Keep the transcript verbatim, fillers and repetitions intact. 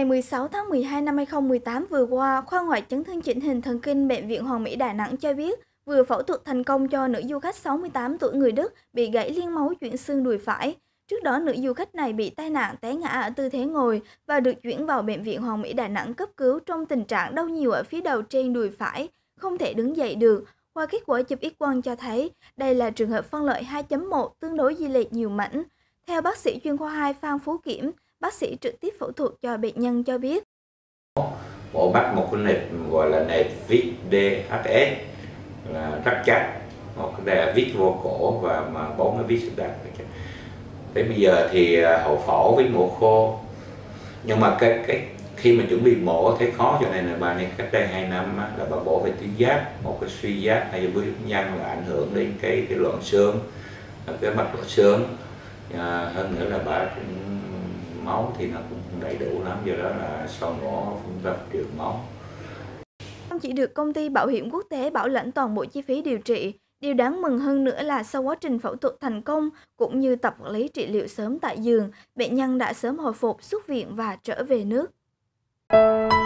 Ngày mười sáu tháng mười hai năm hai nghìn không trăm mười tám vừa qua, khoa ngoại chấn thương chỉnh hình thần kinh Bệnh viện Hoàn Mỹ Đà Nẵng cho biết vừa phẫu thuật thành công cho nữ du khách sáu mươi tám tuổi người Đức bị gãy liên máu chuyển xương đùi phải. Trước đó, nữ du khách này bị tai nạn té ngã ở tư thế ngồi và được chuyển vào Bệnh viện Hoàn Mỹ Đà Nẵng cấp cứu trong tình trạng đau nhiều ở phía đầu trên đùi phải, không thể đứng dậy được. Qua kết quả chụp X-quang cho thấy đây là trường hợp phân lợi hai chấm một tương đối di liệt nhiều mảnh. Theo bác sĩ chuyên khoa hai Phan Phú Kiểm, bác sĩ trực tiếp phẫu thuật cho bệnh nhân cho biết. Mổ bắt một cái nẹp gọi là nẹp vít đê hát ét là rất chắc, một cái vít vô cổ và mà bốn cái vít đặt. Tới bây giờ thì hậu phẫu với mổ khô, nhưng mà cái cái khi mà chuẩn bị mổ thấy khó, cho nên là bà này cách đây hai năm á, là bà bổ về tuyến giáp, một cái suy giáp hay với nhân là ảnh hưởng đến cái cái loạn xương, cái mạch loạn xương. À, hơn nữa là bà máu thì nó cũng đầy đủ lắm, do đó là sau mổ cũng rất nhiều máu. Không chỉ được công ty bảo hiểm quốc tế bảo lãnh toàn bộ chi phí điều trị, điều đáng mừng hơn nữa là sau quá trình phẫu thuật thành công cũng như tập quản lý trị liệu sớm tại giường, bệnh nhân đã sớm hồi phục, xuất viện và trở về nước.